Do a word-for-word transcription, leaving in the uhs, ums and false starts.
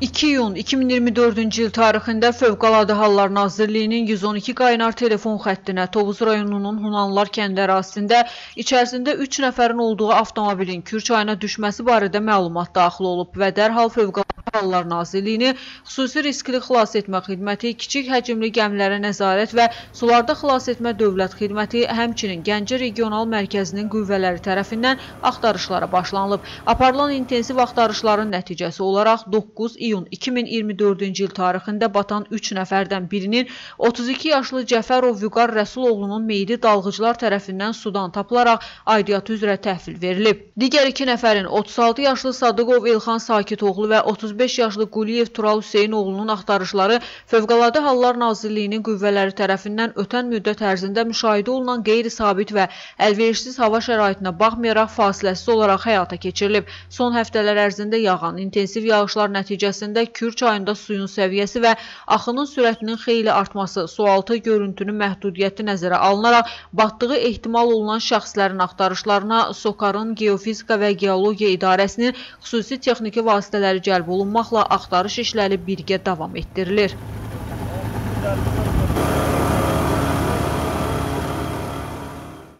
iki iyun iki min iyirmi dördüncü il tarixində Fövqəladə Hallar Nazirliyinin yüz on iki qaynar telefon xəttinə Tovuz rayonunun Hunanlılar kəndi ərazisində içərisində üç nəfərin olduğu avtomobilin Kür çayına düşməsi barədə məlumat daxil olub və dərhal Fövqəladə Hallar Nazirliyini xüsusi riskli xilas etmə xidməti, kiçik həcmli gəmilərə nəzarət və sularda xilas etmə dövlət xidməti, həmçinin Gəncə Regional Mərkəzinin qüvvələri tərəfindən axtarışlara başlanılıb. Aparılan intensiv axtarışların nəticəsi olaraq doqquz iyun iki min iyirmi dördüncü il tarixində batan üç nəfərdən birinin otuz iki yaşlı Cəfərov Vüqar Rəsuloğlunun meyidi dalğıcılar tərəfindən sudan tapılaraq aidiyyatı üzrə təhvil verilib. Digər iki nəfərin otuz altı yaşlı Sadıqov İlxan Sakitoğlu və otuz beş yaşlı Quliyev Tural Hüseynoğlunun axtarışları Fövqəladə Hallar Nazirliyinin qüvvələri tərəfindən ötən müddət ərzində müşahidə olunan qeyri-sabit və əlverişsiz hava şəraitinə baxmayaraq fasiləsiz olaraq həyata keçirilib. Son həftələr ərzində yağan intensiv yağışlar nəticəsində Kür çayında suyun səviyyəsi və axının sürətinin xeyli artması, sualtı görüntünün məhdudiyyəti nəzərə alınaraq batdığı ehtimal olunan şəxslərin axtarışlarına SOCAR-ın Geofizika və Geologiya İdarəsinin xüsusi texniki vasitələri cəlb olunmaqla axtarış işləri birgə davam etdirilir.